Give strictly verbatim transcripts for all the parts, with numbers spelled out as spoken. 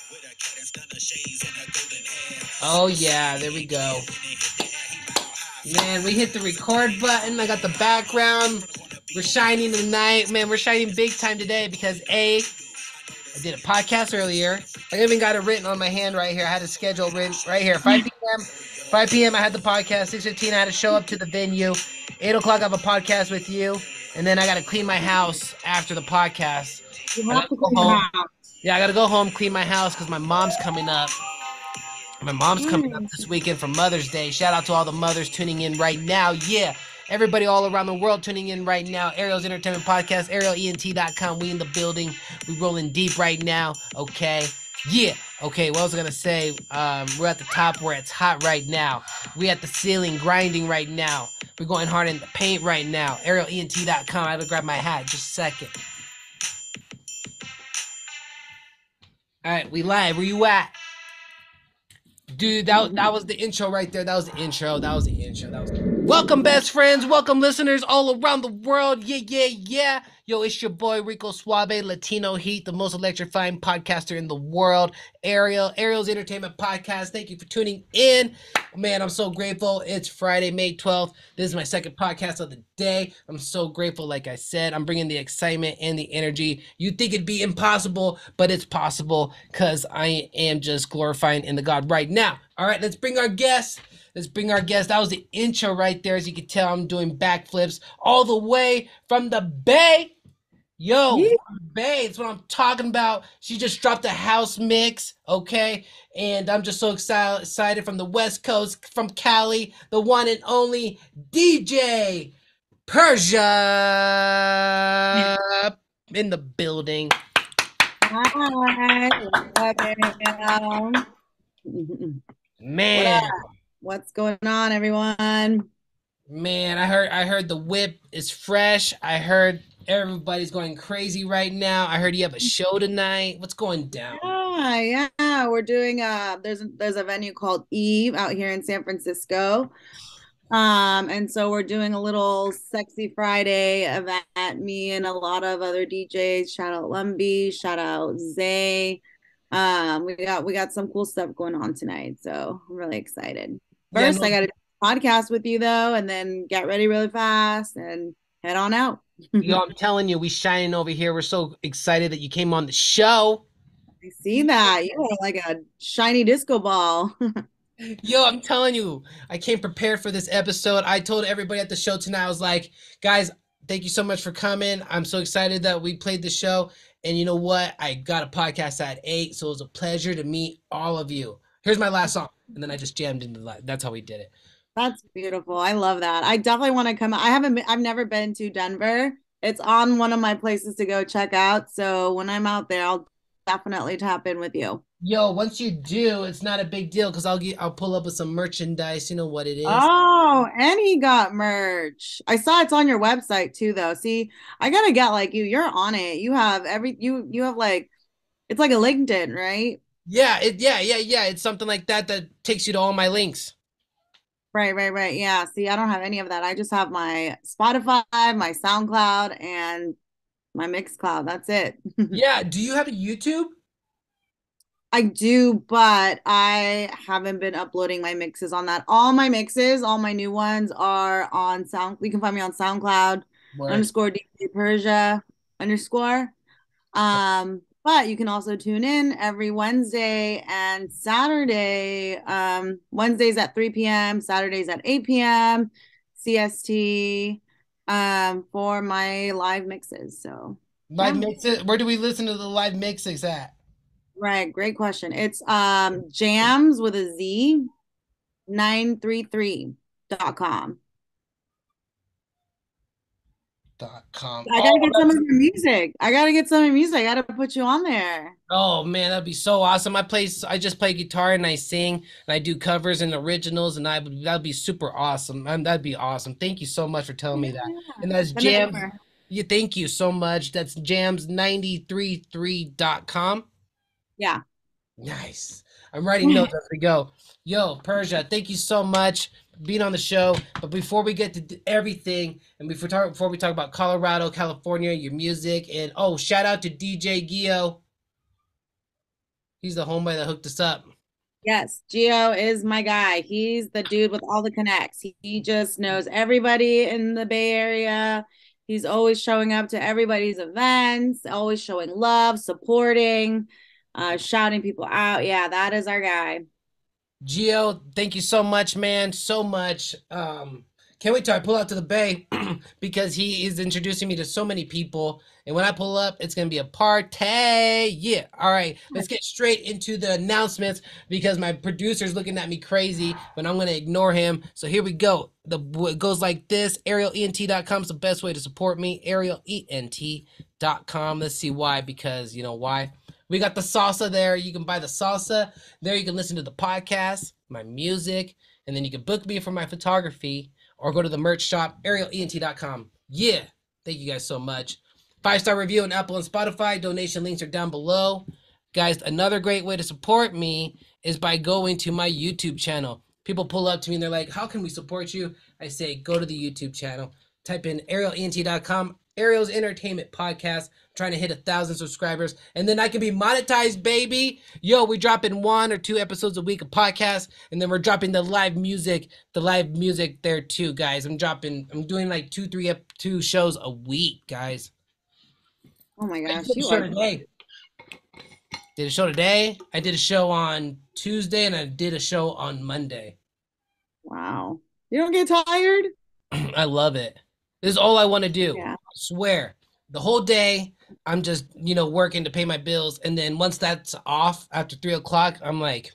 Oh yeah, there we go. Man, we hit the record button. I got the background. We're shining tonight. Man, we're shining big time today because A, I did a podcast earlier. I even got it written on my hand right here. I had a schedule written right here. five p.m. five p.m. I had the podcast. six fifteen I had to show up to the venue. eight o'clock I have a podcast with you. And then I got to clean my house after the podcast. You I have got to to go clean the home. house. Yeah, I got to go home, clean my house because my mom's coming up. My mom's coming up Mm. this weekend for Mother's Day. Shout out to all the mothers tuning in right now. Yeah. Everybody all around the world tuning in right now. Ariel's Entertainment Podcast, ariel e n t dot com. We in the building. We rolling deep right now. Okay. Yeah. Okay. What was I going to say? Um, we're at the top where it's hot right now. We at the ceiling grinding right now. We're going hard in the paint right now. ariel e n t dot com. I had to grab my hat. Just a second. All right. We live. Where you at? Dude, that, that was the intro right there. That was the intro. That was the intro. That was. Welcome, best friends. Welcome, listeners all around the world. Yeah, yeah, yeah. Yo, it's your boy Rico Suave, Latino Heat, the most electrifying podcaster in the world. Ariel, Ariel's Entertainment Podcast. Thank you for tuning in. Man, I'm so grateful. It's Friday, May twelfth. This is my second podcast of the day. I'm so grateful. Like I said, I'm bringing the excitement and the energy. You think it'd be impossible, but it's possible because I am just glorifying in the God right now. All right, let's bring our guests. Let's bring our guest. That was the intro right there. As you can tell, I'm doing backflips all the way from the Bay. Yo, Yeah. Bay, that's what I'm talking about. She just dropped a house mix, okay? And I'm just so excited, excited from the West Coast, from Cali, the one and only D J Persia in the building. Hi. What's up, Ariel? What up? Man, What's going on, everyone? man, I heard I heard the whip is fresh. I heard everybody's going crazy right now. I heard you have a show tonight. What's going down? Yeah, yeah. We're doing uh there's there's a venue called Eve out here in San Francisco. Um, and so we're doing a little sexy Friday event. Me and a lot of other D Js. Shout out Lumby, shout out Zay. Um, we got we got some cool stuff going on tonight. So I'm really excited. Yeah, First, no, I got to do a podcast with you though, and then get ready really fast and head on out. yo, I'm telling you, we shining over here. We're so excited that you came on the show. I see that. You are like a shiny disco ball. Yo, I'm telling you, I came prepared for this episode. I told everybody at the show tonight, I was like, guys, thank you so much for coming. I'm so excited that we played the show. And you know what? I got a podcast at eight, so it was a pleasure to meet all of you. Here's my last song. And then I just jammed into the, that's how we did it. That's beautiful. I love that. I definitely want to come. I haven't been, I've never been to Denver. It's on one of my places to go check out. So when I'm out there, I'll definitely tap in with you. Yo, once you do, it's not a big deal because I'll get I'll pull up with some merchandise. You know what it is. Oh, and he got merch. I saw it's on your website too, though. See, I gotta get like you. You're on it. You have every you you have like it's like a LinkedIn, right? Yeah, it yeah, yeah, yeah. It's something like that that takes you to all my links. Right, right, right. Yeah. See, I don't have any of that. I just have my Spotify, my SoundCloud, and my Mixcloud. That's it. Yeah, do you have a YouTube? I do, but I haven't been uploading my mixes on that. All my mixes, all my new ones are on Sound. You can find me on SoundCloud Word. underscore D J Persia underscore. Um, but you can also tune in every Wednesday and Saturday. Um, Wednesdays at three p m, Saturdays at eight p m C S T um, for my live mixes. So, Live yeah. mixes. Where do we listen to the live mixes at? Right, great question. It's um jams with a Z nine three three dot com. Dot com. I Oh, gotta get some of that's, your music. I gotta get some of your music. I gotta put you on there. oh man, that'd be so awesome. I play. I just play guitar and I sing and I do covers and originals and I would that'd be super awesome. Um, that'd be awesome. Thank you so much for telling me that. Yeah. And that's Send it jams. over. Yeah, thank you so much. That's jams nine three three dot com. Yeah. Nice. I'm writing notes as we go. Yo, Persia, thank you so much for being on the show. But before we get to d- everything, and before talk, before we talk about Colorado, California, your music, and oh, shout out to D J Gio. He's the homeboy that hooked us up. Yes, Gio is my guy. He's the dude with all the connects. He, he just knows everybody in the Bay Area. He's always showing up to everybody's events, always showing love, supporting, uh, shouting people out. Yeah, that is our guy. Gio, thank you so much, man. So much. Um, can't wait till I pull out to the Bay because he is introducing me to so many people. And when I pull up, it's gonna be a party. Yeah. All right. Let's get straight into the announcements because my producer's looking at me crazy, but I'm gonna ignore him. So here we go. The it goes like this. Ariel E N T dot com is the best way to support me. Ariel E N T dot com. Let's see why. Because you know why. We got the salsa there. You can buy the salsa. There you can listen to the podcast, my music, and then you can book me for my photography or go to the merch shop, ariel E N T dot com. Yeah. Thank you guys so much. Five-star review on Apple and Spotify. Donation links are down below. Guys, another great way to support me is by going to my YouTube channel. People pull up to me and they're like, how can we support you? I say, go to the YouTube channel. Type in ariel E N T dot com, Ariel's Entertainment Podcast. Trying to hit a thousand subscribers, and then I can be monetized, baby. Yo, we dropping one or two episodes a week of podcast, and then we're dropping the live music, the live music there too, guys. I'm dropping, I'm doing like two, three, two shows a week, guys. Oh my gosh, I did a you show are. today. Did a show today. I did a show on Tuesday, and I did a show on Monday. Wow. You don't get tired? I love it. This is all I want to do. Yeah. I swear. The whole day, I'm just, you know, working to pay my bills. And then once that's off after three o'clock, I'm like,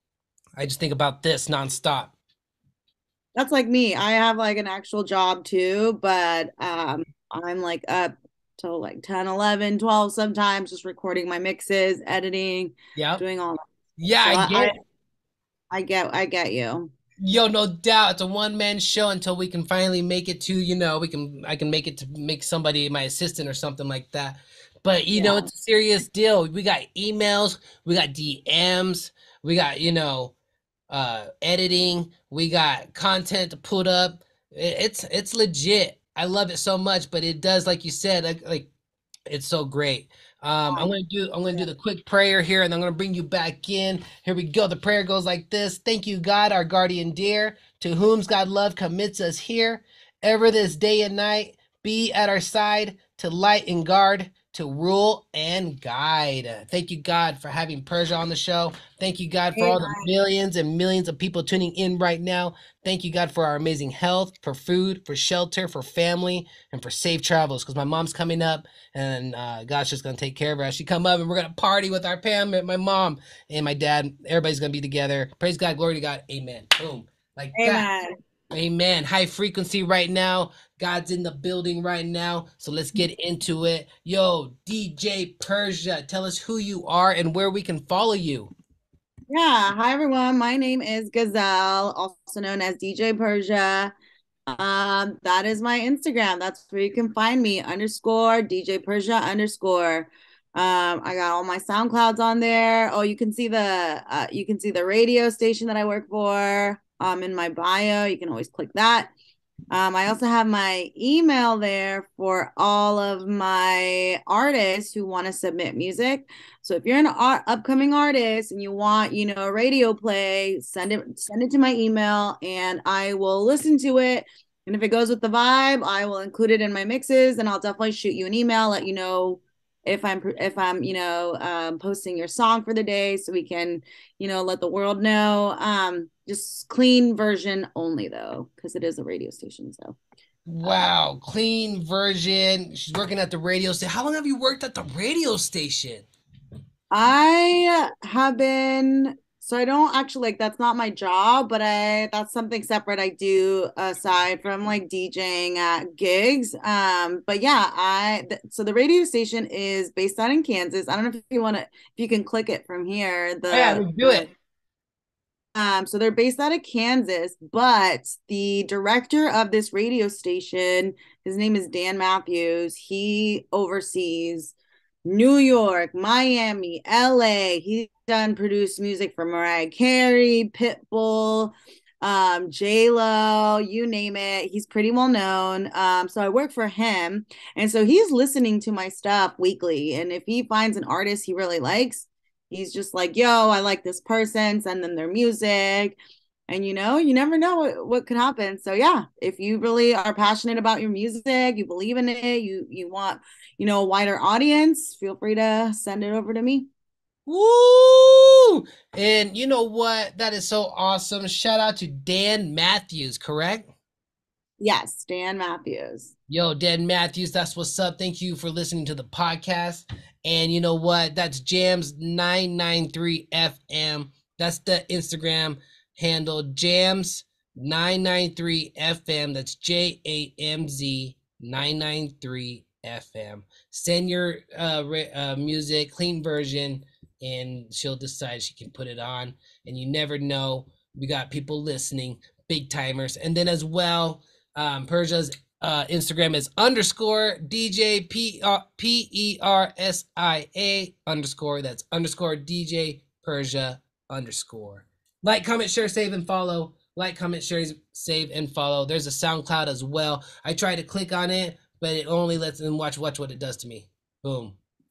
I just think about this nonstop. That's like me. I have like an actual job too, but um I'm like up till like ten, eleven, twelve sometimes, just recording my mixes, editing, Yeah. doing all that. Yeah, So I I, get I it. I get I get you. Yo, no doubt. It's a one man show until we can finally make it to, you know, we can, I can make it to make somebody my assistant or something like that. But, you know, Yeah. it's a serious deal. We got emails, we got D Ms, we got, you know, uh editing, we got content to put up. I- It's it's legit. I love it so much, but it does, like you said, like like it's so great. Um, I'm Um, gonna do I'm gonna yeah. do the quick prayer here, and I'm gonna bring you back in. Here we go. The prayer goes like this: Thank you, God, our guardian dear, to whom's God love commits us here, ever this day and night. Be at our side to light and guard, to rule and guide. Thank you, God, for having Persia on the show. Thank you, God, for all the Amen. millions and millions of people tuning in right now. Thank you, God, for our amazing health, for food, for shelter, for family, and for safe travels. Because my mom's coming up, and uh, God's just gonna take care of her. As she come up, and we're gonna party with our Pam, and my mom, and my dad. Everybody's gonna be together. Praise God, glory to God. Amen. Boom, like that. Amen. Amen. High frequency right now. God's in the building right now. So let's get into it. Yo, D J Persia, tell us who you are and where we can follow you. Yeah. Hi everyone. My name is Gazelle, also known as D J Persia. Um, that is my Instagram. That's where you can find me, underscore D J Persia underscore. Um, I got all my SoundClouds on there. Oh, you can see the uh, you can see the radio station that I work for um in my bio. You can always click that. Um, I also have my email there for all of my artists who want to submit music. So if you're an art, upcoming artist and you want, you know, a radio play, send it send it to my email and I will listen to it. And if it goes with the vibe, I will include it in my mixes and I'll definitely shoot you an email, let you know if I'm if I'm, you know, um, posting your song for the day so we can, you know, let the world know. Um, just clean version only though, because it is a radio station. So uh, Wow, clean version. She's working at the radio station. How long have you worked at the radio station? I have been, so I don't actually like that's not my job, but I that's something separate I do aside from like DJing at gigs. Um, but yeah, I th- so the radio station is based out in Kansas. I don't know if you want to if you can click it from here. Oh, yeah, The let's do the it. Um, so they're based out of Kansas, but the director of this radio station, his name is Dan Matthews. He oversees New York, Miami, L A. He's done produced music for Mariah Carey, Pitbull, um, J Lo, you name it. He's pretty well known. Um, so I work for him, and so he's listening to my stuff weekly. And if he finds an artist he really likes, he's just like, yo, I like this person, send them their music. And you know, you never know what, what could happen. So yeah, if you really are passionate about your music, you believe in it, you you want, you know, a wider audience, feel free to send it over to me. Woo! And you know what? That is so awesome. Shout out to Dan Matthews, correct? Yes, Dan Matthews. Yo, Dan Matthews, that's what's up. Thank you for listening to the podcast. And you know what? That's Jams nine nine three F M. That's the Instagram handle, Jams nine nine three F M. That's J A M Z nine nine three F M. Send your uh, uh, music, clean version, and she'll decide she can put it on. And you never know. We got people listening, big timers. And then as well, um, Persia's uh, Instagram is underscore D J P P E R S I A underscore. That's underscore D J Persia underscore. Like, comment, share, save, and follow. Like, comment, share, save, and follow. There's a SoundCloud as well. I try to click on it, but it only lets them watch watch what it does to me. Boom.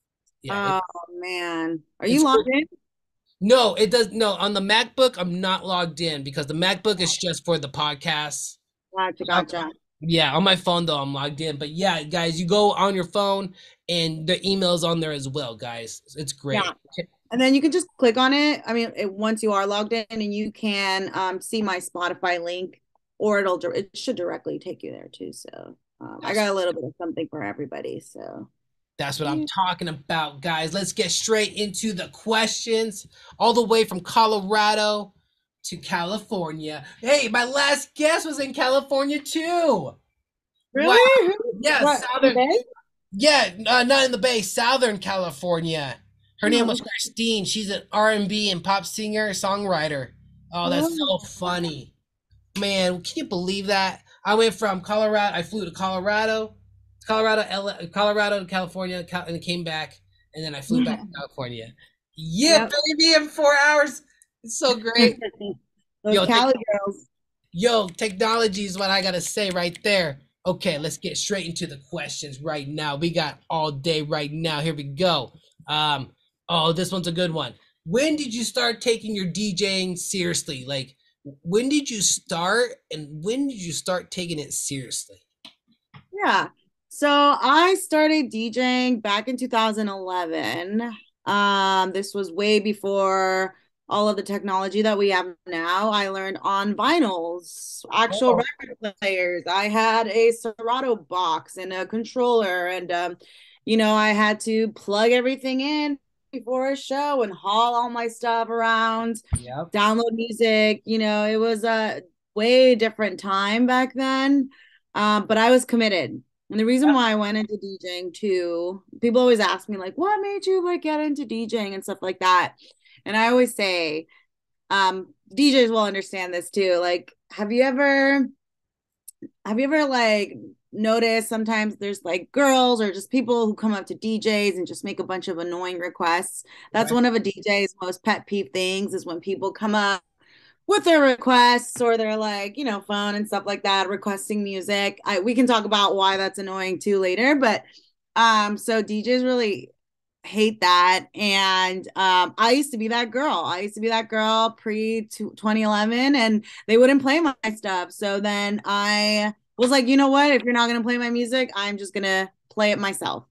Yeah. Oh man, are you it's logged in? No, it does. No, on the MacBook, I'm not logged in because the MacBook is just for the podcast. Gotcha, gotcha. Yeah, on my phone though, I'm logged in. But yeah, guys, you go on your phone and the email's on there as well, guys. It's great. Yeah. And then you can just click on it. I mean, it, once you are logged in, and you can um, see my Spotify link, or it'll it should directly take you there too. So um, I got a little bit of something for everybody. So that's what I'm talking about, guys. Let's get straight into the questions, all the way from Colorado to California. Hey, my last guest was in California too. Really? Wow. Yeah, what, Southern. Yeah, uh, not in the Bay, Southern California. Her name was Christine. She's an R and B and pop singer, songwriter. Oh, that's so funny. Man, can you believe that? I went from Colorado, I flew to Colorado, Colorado, L A, Colorado to California, and came back, and then I flew back to California. Yeah, yep. Baby, in four hours. It's so great. Those yo, Cali te- girls. Yo, technology is what I gotta say right there. Okay, let's get straight into the questions right now. We got all day right now. Here we go. Um, oh, this one's a good one. When did you start taking your DJing seriously? Like, when did you start, and when did you start taking it seriously? Yeah. So I started DJing back in two thousand eleven. Um, this was way before all of the technology that we have now. I learned on vinyls, actual oh. record players. I had a Serato box and a controller, and um, you know, I had to plug everything in before a show and haul all my stuff around, yep. download music. You know, it was a way different time back then, um, but I was committed. And the reason why I went into DJing too, people always ask me like, what made you like get into DJing and stuff like that? And I always say, um, D Js will understand this too. Like, have you ever, have you ever like noticed sometimes there's like girls or just people who come up to D Js and just make a bunch of annoying requests? That's right. One of a D J's most pet peeve things is when people come up with their requests or they're like, you know, phone and stuff like that, requesting music. I, we can talk about why that's annoying too later, but um, so D Js really hate that. And um, I used to be that girl. I used to be that girl pre twenty eleven, and they wouldn't play my stuff. So then I was like, you know what? If you're not going to play my music, I'm just going to play it myself.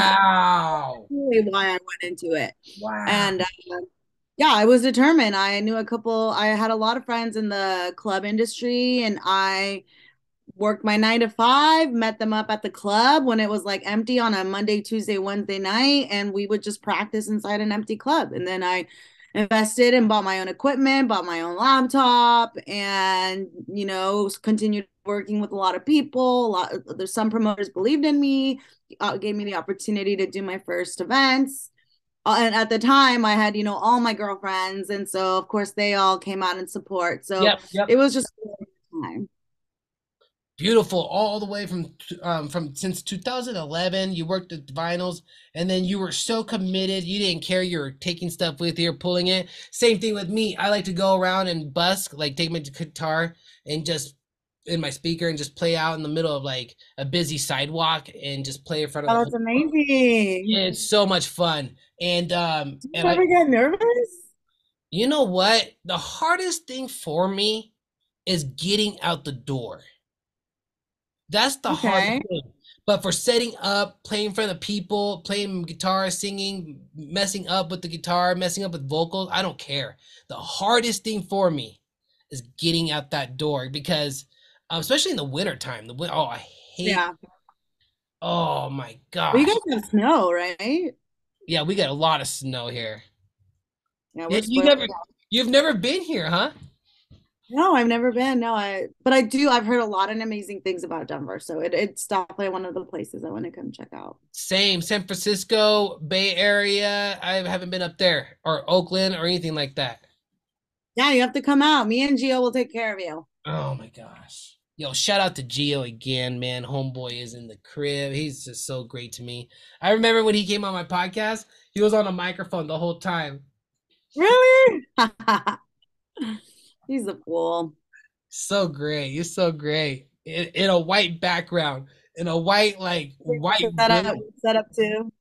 Wow. That's really why I went into it. Wow. And uh, yeah, I was determined. I knew a couple, I had a lot of friends in the club industry, and I worked my nine to five, met them up at the club when it was like empty on a Monday, Tuesday, Wednesday night, and we would just practice inside an empty club. And then I invested and bought my own equipment, bought my own laptop, and, you know, continued working with a lot of people. A lot, there's some promoters believed in me, uh, gave me the opportunity to do my first events. Uh, and at the time I had, you know, all my girlfriends. And so of course they all came out in support. So yep, yep. It was just a time. Beautiful. All the way from, um, from since two thousand eleven, you worked at vinyls, and then you were so committed. You didn't care. You were taking stuff with you, pulling it. Same thing with me. I like to go around and busk, like take my guitar and just in my speaker and just play out in the middle of like a busy sidewalk and just play in front of the Oh, whole that's amazing. it's so much fun. And um Do and you I ever get nervous? you know what? The hardest thing for me is getting out the door. That's the hardest Okay. thing. But for setting up, playing for the people, playing guitar, singing, messing up with the guitar, messing up with vocals, I don't care. The hardest thing for me is getting out that door because, um, especially in the winter time, the win- oh, I hate. Yeah. Oh my But you gosh, guys have snow, right? yeah, we got a lot of snow here. Yeah, Yeah, we're you spoiled. never, you've never been here, huh? No, I've never been. No, I but I do. I've heard a lot of amazing things about Denver, so it, it's definitely one of the places I want to come check out. Same, San Francisco, Bay Area. I haven't been up there or Oakland or anything like that. Yeah, you have to come out. Me and Gio will take care of you. Oh my gosh. Yo, shout out to Gio again, man. Homeboy is in the crib. He's just so great to me. I remember when he came on my podcast, he was on a microphone the whole time. Really? He's a fool. So great. He's so great. In, in a white background, in a white, like, white Set up, room. set up too.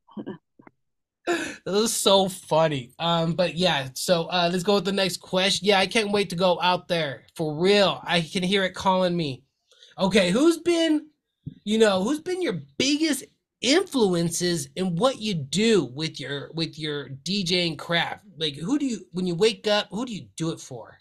This is so funny. Um, but yeah, so uh let's go with the next question. Yeah, I can't wait to go out there. For real. I can hear it calling me. Okay, who's been you know, who's been your biggest influences in what you do with your with your DJing craft? Like who do you when you wake up, who do you do it for?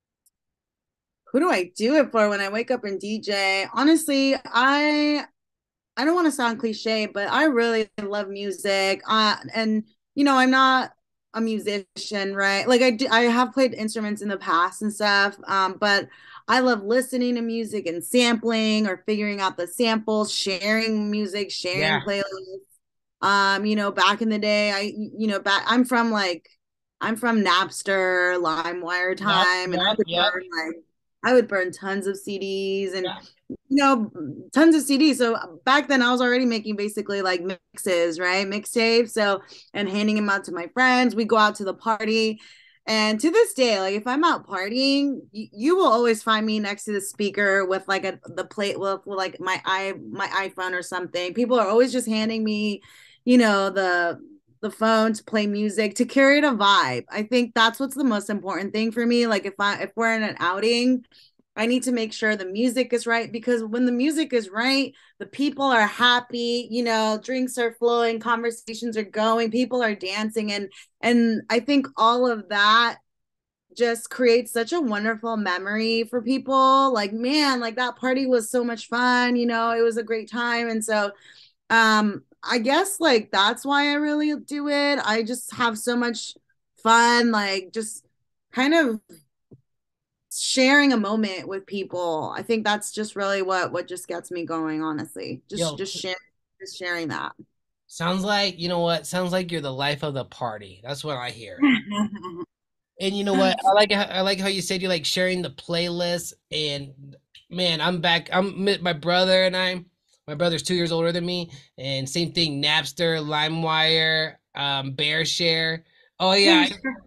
Who do I do it for when I wake up and D J? Honestly, I I don't want to sound cliche, but I really love music. Uh, and you know, I'm not a musician, right? Like I do, I have played instruments in the past and stuff. Um, but I love listening to music and sampling or figuring out the samples, sharing music, sharing Yeah. playlists. Um, you know, back in the day, I, you know, back I'm from like I'm from Napster, LimeWire Yep, time, and I yep, would yep. burn like I would burn tons of C Ds and Yeah. you know tons of C Ds. So back then I was already making basically like mixes, right? Mixtapes. So and handing them out to my friends. We go out to the party. And to this day, like if I'm out partying, you, you will always find me next to the speaker with like a the plate with, with like my i my iPhone or something. People are always just handing me, you know, the the phone to play music to curate a vibe. I think that's what's the most important thing for me. Like if I if we're in an outing, I need to make sure the music is right because when the music is right, the people are happy, you know, drinks are flowing, conversations are going, people are dancing and and I think all of that just creates such a wonderful memory for people. Like, man, like that party was so much fun, you know, it was a great time and so um I guess like that's why I really do it. I just have so much fun like just kind of sharing a moment with people. I think that's just really what what just gets me going, honestly. Just Yo, just sharing just sharing that. sounds like, you know what? Sounds like you're the life of the party. That's what I hear. And you know what? I like how, I like how you said you like sharing the playlist. And man, I'm back. I'm my brother and I. My brother's two years older than me, and same thing. Napster, LimeWire, um, BearShare. Oh yeah,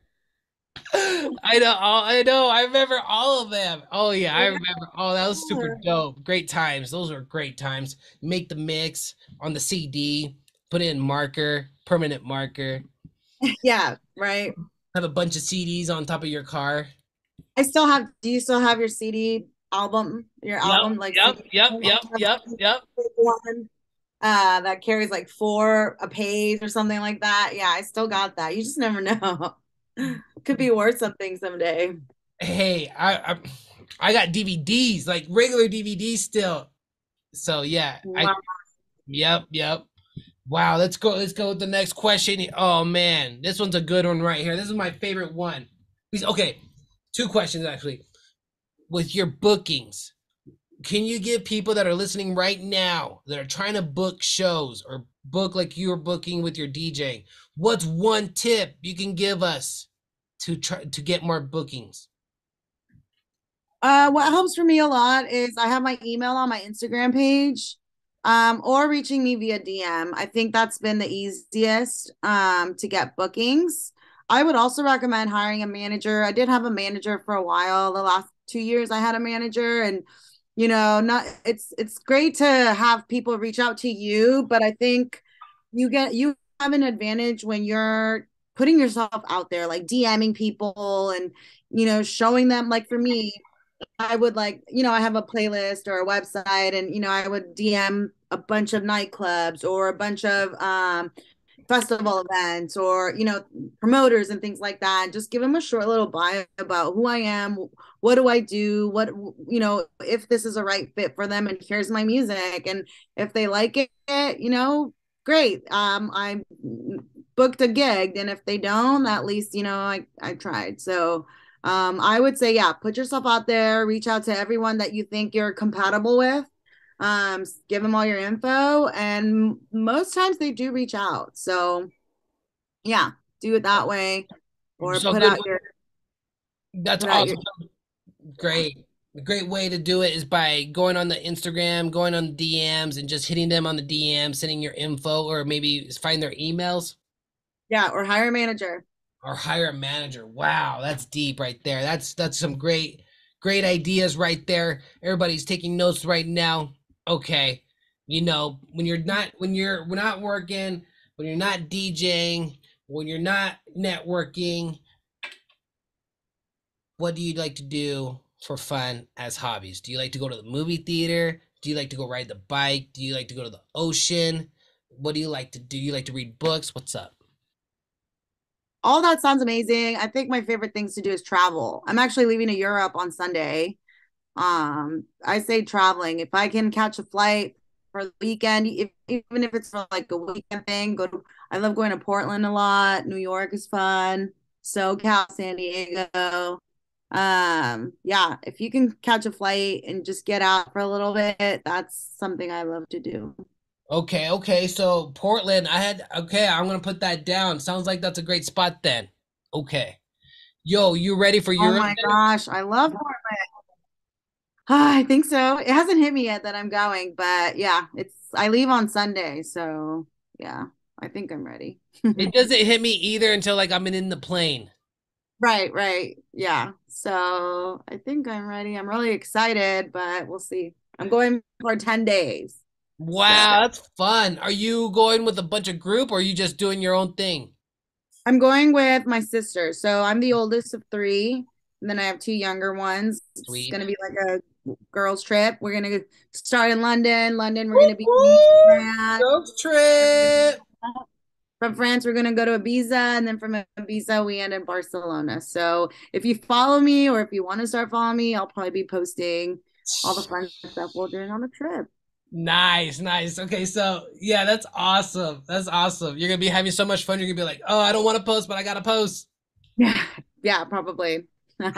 I know. All, I know. I remember all of them. Oh yeah, I remember. Oh, that was super dope. Great times. Those were great times. Make the mix on the C D. Put it in marker, permanent marker. Yeah, right. Have a bunch of C Ds on top of your car. I still have do you still have your C D album, your Yep, album like yep, C D yep, yep, yep, yep. one uh that carries like four a page or something like that. Yeah, I still got that. You just never know. Could be worth something someday. Hey, I, I I got D V Ds, like regular D V Ds still. So yeah, I Wow. yep, yep. Wow, let's go. Let's go with the next question. Oh man, this one's a good one right here. This is my favorite one. Okay, two questions actually. With your bookings, can you give people that are listening right now that are trying to book shows or book like you're booking with your DJing? What's one tip you can give us to try to get more bookings? Uh, what helps for me a lot is I have my email on my Instagram page, um, or reaching me via D M. I think that's been the easiest um, to get bookings. I would also recommend hiring a manager. I did have a manager for a while. The last two years I had a manager, and you know, not it's it's great to have people reach out to you, but I think you get you have an advantage when you're putting yourself out there, like DMing people and you know, showing them like for me, I would like, you know, I have a playlist or a website and you know, I would D M a bunch of nightclubs or a bunch of um festival events or you know promoters and things like that, just give them a short little bio about who I am, what do I do, what you know if this is a right fit for them, and here's my music, and if they like it, you know great, um I booked a gig, and if they don't, at least you know i i tried. So um I would say, yeah, put yourself out there, reach out to everyone that you think you're compatible with, um give them all your info, and most times they do reach out. So yeah, do it that way, or So put good. out your That's put out your awesome. Great. A great way to do it is by going on the Instagram, going on the D Ms, and just hitting them on the D M, sending your info, or maybe find their emails yeah, or hire a manager. or hire a manager. Wow, that's deep right there. That's that's some great great ideas right there. Everybody's taking notes right now. Okay. You know, when you're not when you're we're not working, when you're not DJing, when you're not networking, what do you like to do for fun as hobbies? Do you like to go to the movie theater? Do you like to go ride the bike? Do you like to go to the ocean? What do you like to do? You like to read books? What's up? All that sounds amazing. I think my favorite things to do is travel. I'm actually leaving to Europe on Sunday. Um, I say traveling. If I can catch a flight for the weekend, if, even if it's for like a weekend thing, go to, I love going to Portland a lot. New York is fun. SoCal, San Diego. Um, yeah, if you can catch a flight and just get out for a little bit, that's something I love to do. Okay, okay. So Portland, I had okay, I'm gonna put that down. Sounds like that's a great spot then. Okay. Yo, you ready for Oh Europe my then? gosh, I love Portland. I think so. It hasn't hit me yet that I'm going, but yeah, it's I leave on Sunday, so yeah, I think I'm ready. It doesn't hit me either until like I'm in the plane. Right, right. Yeah. So I think I'm ready. I'm really excited, but we'll see. I'm going for ten days. So Wow, that's fun. Are you going with a bunch of group or are you just doing your own thing? I'm going with my sister. So I'm the oldest of three, and then I have two younger ones. It's Sweet. gonna be like a girls' trip. We're gonna start in London. London, we're gonna be in Woo-hoo! France. Girls trip. From France, we're going to go to Ibiza, and then from Ibiza, we end in Barcelona. So if you follow me, or if you want to start following me, I'll probably be posting all the fun stuff we're doing on the trip. Nice, nice. Okay, so yeah, that's awesome. That's awesome. You're gonna be having so much fun. You're gonna be like, oh, I don't want to post, but I gotta post. Yeah, yeah, probably.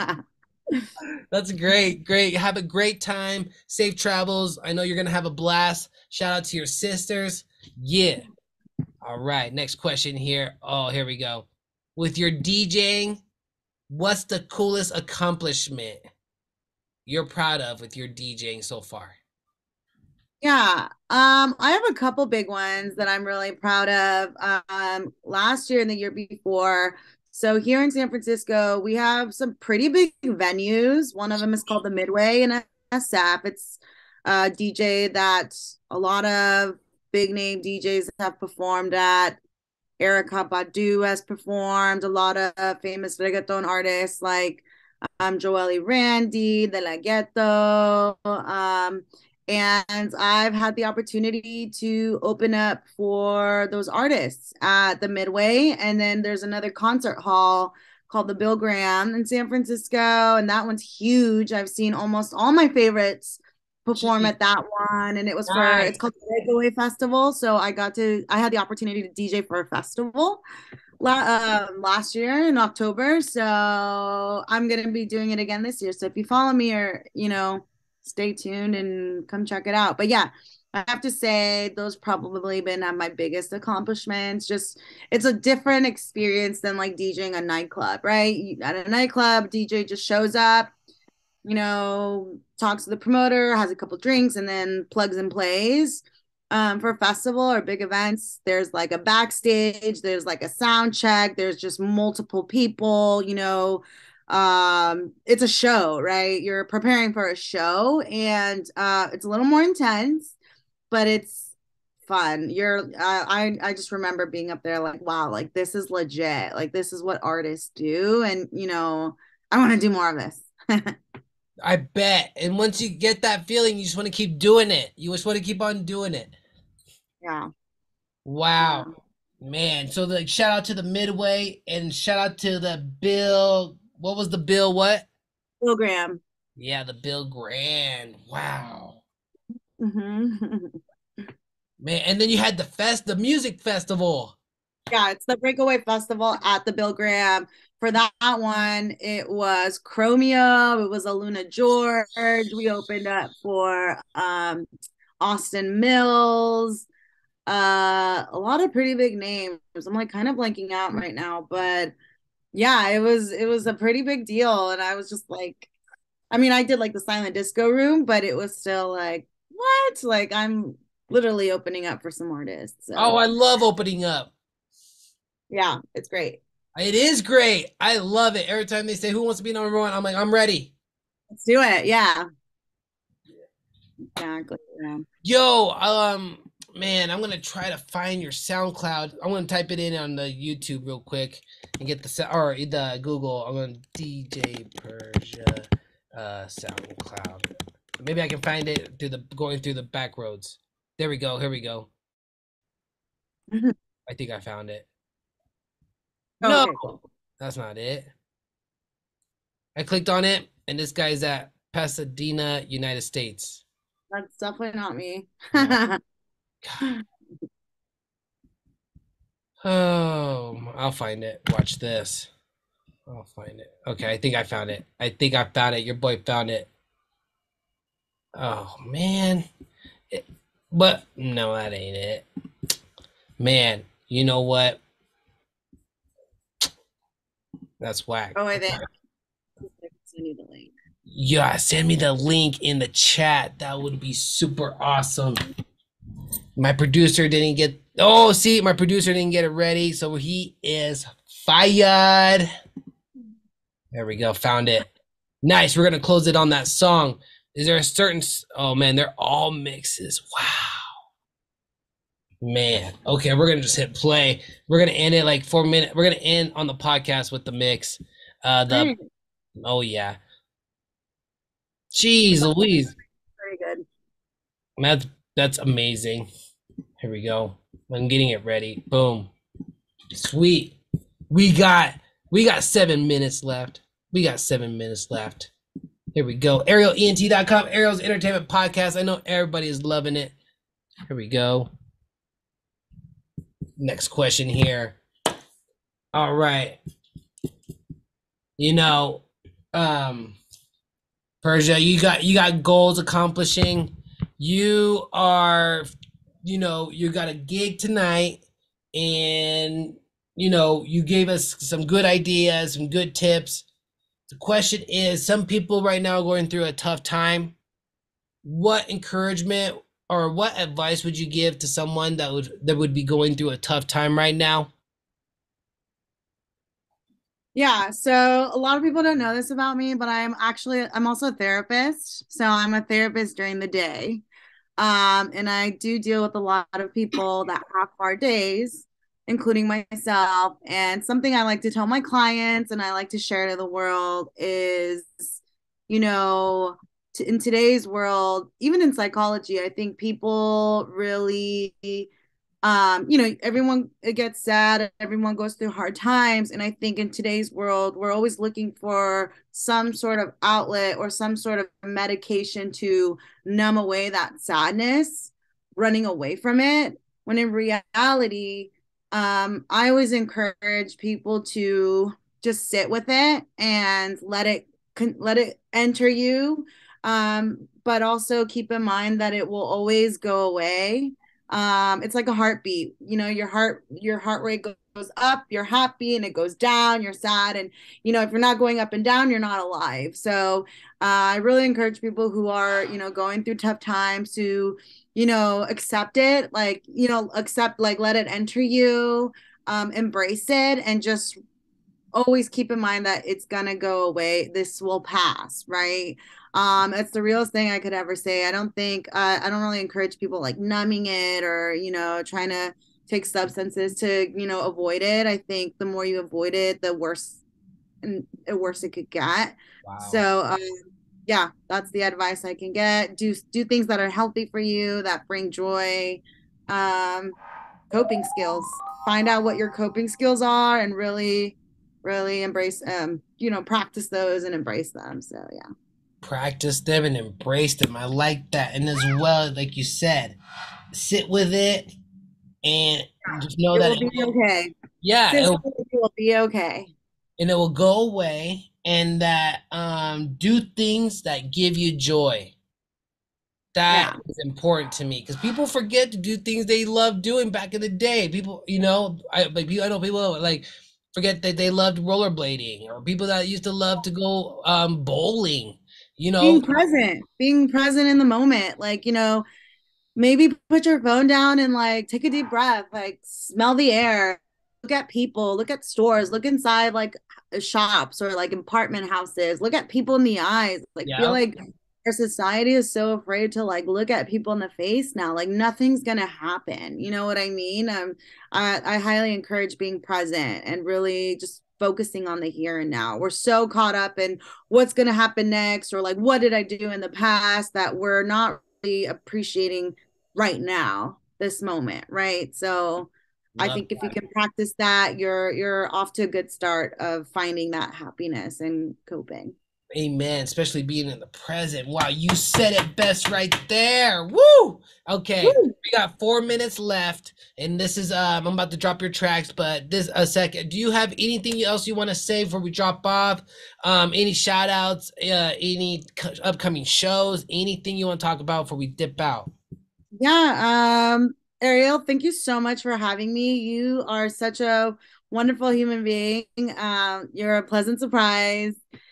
That's great. Great. Have a great time. Safe travels. I know you're gonna have a blast. Shout out to your sisters. Yeah. All right. Next question here. Oh, here we go. With your DJing, what's the coolest accomplishment you're proud of with your DJing so far? Yeah, um, I have a couple big ones that I'm really proud of. Um, last year and the year before. So here in San Francisco, we have some pretty big venues. One of them is called the Midway in S F. It's a D J that a lot of big name D Js have performed at. Erykah Badu has performed. A lot of famous reggaeton artists like um, Joelle Randy, De La Ghetto. Um, and I've had the opportunity to open up for those artists at the Midway. And then there's another concert hall called the Bill Graham in San Francisco. And that one's huge. I've seen almost all my favorites perform Gee, at that one. And it was for, it's nice. called the Breakaway Festival. So I got to, I had the opportunity to D J for a festival la- um, last year in October. So I'm gonna be doing it again this year. So if you follow me, or you know, stay tuned and come check it out. But yeah, I have to say those probably been uh, my biggest accomplishments. Just it's a different experience than like DJing a nightclub, right? You, at a nightclub, D J just shows up, you know, talks to the promoter, has a couple drinks, and then plugs and plays. Um, for a festival or big events, there's like a backstage, there's like a sound check, there's just multiple people, you know, um it's a show, right? You're preparing for a show, and uh it's a little more intense, but it's fun. You're uh, I I just remember being up there like, wow, like this is legit. Like this is what artists do, and you know, I want to do more of this. I bet. And once you get that feeling, you just want to keep doing it. You just want to keep on doing it. Yeah. Wow. Yeah. Man. So like shout out to the Midway and shout out to the Bill. What was the Bill what? Bill Graham. Yeah, the Bill Grand. Wow. Hmm. Man, and then you had the fest, the music festival. Yeah, it's the Breakaway Festival at the Bill Graham. For that one, it was Chromeo, it was a Luna George. We opened up for um Austin Mills, uh, a lot of pretty big names. I'm like kind of blanking out right now, but yeah, it was it was a pretty big deal. And I was just like, I mean, I did like the silent disco room, but it was still like, what? Like I'm literally opening up for some artists. Oh, So I love opening up. yeah, it's great. It is great. I love it. Every time they say who wants to be number one, I'm like, I'm ready. Let's do it. Yeah, exactly. Yeah. Yo, um, man, I'm gonna try to find your SoundCloud. I'm gonna type it in on the YouTube real quick and get the or the Google. I'm gonna D J Persia uh SoundCloud. Maybe I can find it through the going through the back roads. There we go. Here we go. I think I found it. No, Okay, cool. that's not it. I clicked on it, and this guy's at Pasadena, United States. That's definitely not me. No. God. Oh, I'll find it. Watch this. I'll find it. Okay, I think I found it. I think I found it. Your boy found it. Oh man. It, but no, that ain't it. Man, you know what? That's whack. Oh, I think I can send you the link. Yeah, send me the link in the chat. That would be super awesome. My producer didn't get. Oh, see, my producer didn't get it ready, so he is fired. There we go. Found it. Nice. We're gonna close it on that song. Is there a certain? Oh man, they're all mixes. Wow. Man. Okay, we're gonna just hit play. We're gonna end it like four minutes. We're gonna end on the podcast with the mix. Uh, the. Oh yeah. Jeez, Louise. Very good. That's that's amazing. Here we go. I'm getting it ready. Boom. Sweet. We got we got seven minutes left. We got seven minutes left. Here we go. Ariel E N T dot com, Ariel's Entertainment Podcast. I know everybody is loving it. Here we go. Next question here. All right. You know, um, Persia, you got you got goals accomplishing. You are, you know, you got a gig tonight, and you know, you gave us some good ideas, some good tips. The question is, some people right now are going through a tough time. What encouragement or what advice would you give to someone that would that would be going through a tough time right now? Yeah, so a lot of people don't know this about me, but I'm actually I'm also a therapist. So I'm a therapist during the day. Um, and I do deal with a lot of people that have hard days, including myself. And something I like to tell my clients and I like to share to the world is, you know, t- in today's world, even in psychology, I think people really um you know, everyone gets sad, everyone goes through hard times, and I think in today's world we're always looking for some sort of outlet or some sort of medication to numb away that sadness, running away from it, when in reality, um I always encourage people to just sit with it and let it let it enter you, um but also keep in mind that it will always go away. Um it's like a heartbeat, you know, your heart your heart rate goes up, you're happy, and it goes down, you're sad, and you know, if you're not going up and down, you're not alive. So uh, I really encourage people who are, you know, going through tough times to, you know, accept it, like, you know, accept, like, let it enter you, um embrace it, and just always keep in mind that it's gonna go away. This will pass, right? Um, it's the realest thing I could ever say. I don't think uh, I don't really encourage people like numbing it or, you know, trying to take substances to, you know, avoid it. I think the more you avoid it, the worse and the worse it could get. Wow. So, um, yeah, that's the advice I can get. Do do things that are healthy for you, that bring joy. Um, coping skills. Find out what your coping skills are and really, really embrace um, you know, practice those and embrace them. So yeah. Practice them and embrace them. I like that. And as well, like you said, sit with it and just know It that will it be will, okay. yeah, Sis, it'll, it will be okay. and it will go away. And that um, do things that give you joy. That Yeah. is important to me because people forget to do things they loved doing back in the day. People, you know, I like I know people like forget that they loved rollerblading or people that used to love to go um, bowling. You know, Being present, being present in the moment. Like, you know, maybe put your phone down and like take a deep breath, like smell the air, look at people, look at stores, look inside like shops or like apartment houses, look at people in the eyes. Like feel yeah, like our society is so afraid to like look at people in the face now. Like nothing's gonna happen. You know what I mean? Um, I, I highly encourage being present and really just focusing on the here and now. We're so caught up in what's gonna happen next or like what did I do in the past that we're not really appreciating right now, this moment, right? So I love think if you that. can practice that, you're you're off to a good start of finding that happiness and coping. Amen. Especially being in the present. Wow, you said it best right there. Woo! Okay, Woo! we got four minutes left, and this is um I'm about to drop your tracks, but this a second. Do you have anything else you want to say before we drop off? Um, any shout outs, uh, any c- upcoming shows, anything you want to talk about before we dip out? Yeah, um, Ariel, thank you so much for having me. You are such a wonderful human being. Um, you're a pleasant surprise.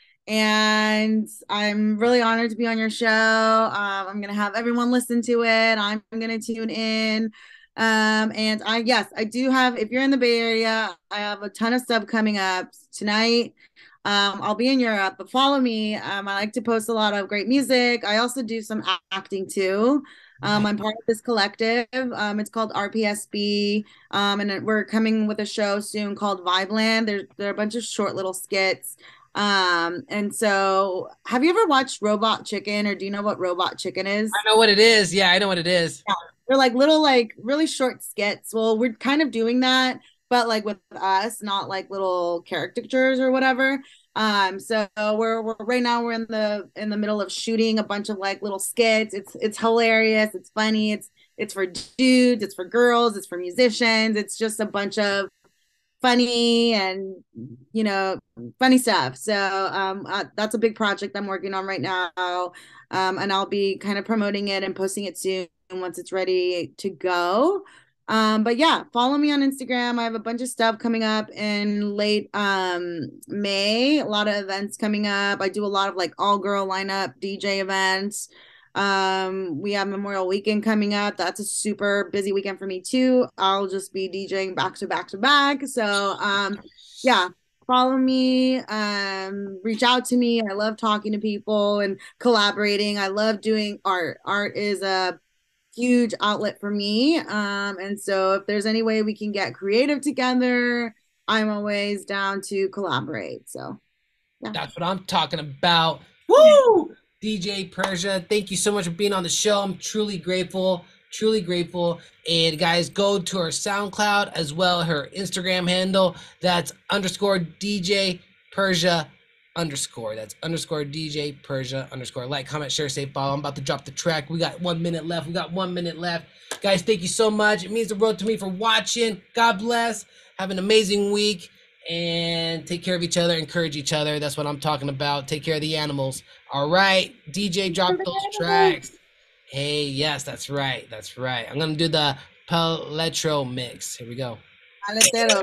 And I'm really honored to be on your show. Um, I'm gonna have everyone listen to it. I'm gonna tune in. Um, and I yes, I do have. If you're in the Bay Area, I have a ton of stuff coming up tonight. Um, I'll be in Europe, but follow me. Um, I like to post a lot of great music. I also do some acting too. Um, Nice. I'm part of this collective. Um, it's called R P S B. Um, and we're coming with a show soon called Vibeland. There, there are a bunch of short little skits. Um, and so have you ever watched Robot Chicken or do you know what Robot Chicken is? I know what it is. Yeah, I know what it is. Yeah. They're like little, like really short skits. Well, we're kind of doing that, but like with us, not like little caricatures or whatever. Um, so we're we're right now we're in the in the middle of shooting a bunch of like little skits. It's it's hilarious, it's funny, it's it's for dudes, it's for girls, it's for musicians, it's just a bunch of funny and you know funny stuff. So um uh, that's a big project I'm working on right now. Um and I'll be kind of promoting it and posting it soon once it's ready to go. Um but yeah, follow me on Instagram. I have a bunch of stuff coming up in late um May, a lot of events coming up. I do a lot of like all girl lineup D J events. Um, we have Memorial Weekend coming up. That's a super busy weekend for me too. I'll just be DJing back to back to back. So, um, yeah, follow me, um, reach out to me. I love talking to people and collaborating. I love doing art. Art is a huge outlet for me. Um, and so if there's any way we can get creative together, I'm always down to collaborate. So, yeah. That's what I'm talking about. Woo! D J Persia, thank you so much for being on the show. I'm truly grateful, truly grateful. And guys, go to her SoundCloud as well, her Instagram handle. That's underscore D J Persia underscore. That's underscore D J Persia underscore. Like, comment, share, say, follow. I'm about to drop the track. We got one minute left. We got one minute left. Guys, thank you so much. It means the world to me for watching. God bless. Have an amazing week. And take care of each other, encourage each other. That's what I'm talking about. Take care of the animals. All right, D J, drop those tracks. Hey, yes, that's right. That's right. I'm gonna do the Paletro mix. Here we go. Paletero.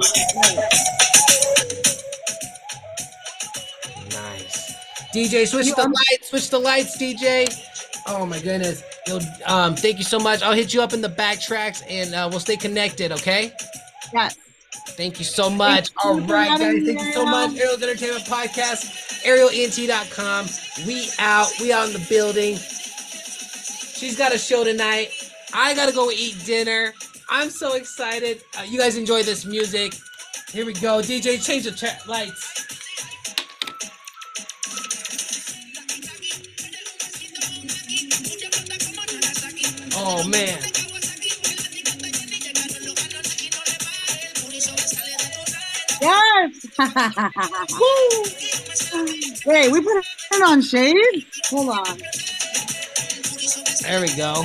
Nice. D J, switch You the um, lights. Switch the lights, D J. Oh my goodness. Yo, um, thank you so much. I'll hit you up in the back tracks, and uh, we'll stay connected. Okay. yes. Thank you so much. Thank All you for right, guys. having me, Thank you so much. Ariel. Ariel's Entertainment Podcast, ariel e n t dot com. We out. We out in the building. She's got a show tonight. I got to go eat dinner. I'm so excited. Uh, you guys enjoy this music. Here we go. D J, change the tra- lights. Oh, man. Yes. Woo. Wait, we put it on shade? Hold on. There we go.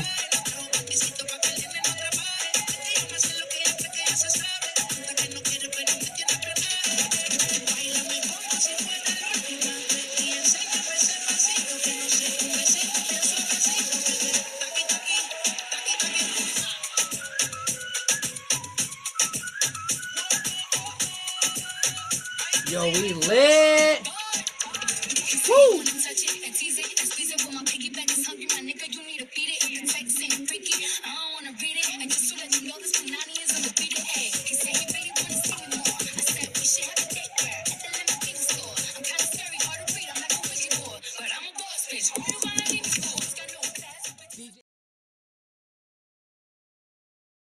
Yo, we lit. Woo. But I'm a boss bitch.